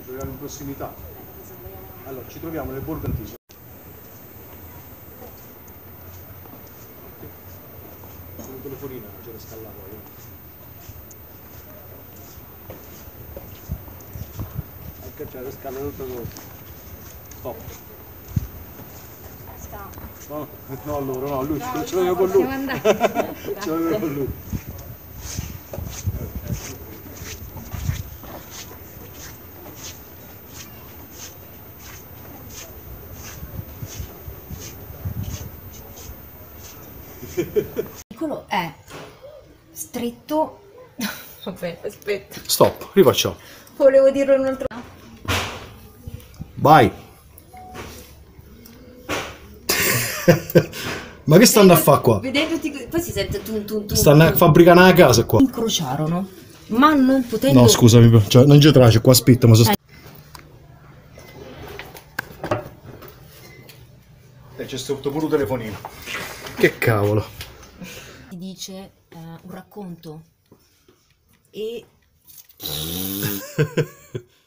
troviamo in prossimità. Allora, ci troviamo nel Borgo Antico. Con il telefonino, c'è la scala poi. Anche c'è la scala tutto con... Stop. No, no, loro, no, lui, no, ce l'avevo con lui. Ce l'avevo con lui. Quello è stretto. Aspetta. Stop, rifacciamo. Volevo dirlo in un altro. Vai. Ma che stanno a fare qua? Vedendoti, poi si sente tun. Stanno a fabbricare una casa qua. Incrociarono, ma non potendo. No, scusami, cioè, non ci trace qua, aspetta, ma sono... c'è stato pure un telefonino. Che cavolo. Si dice un racconto e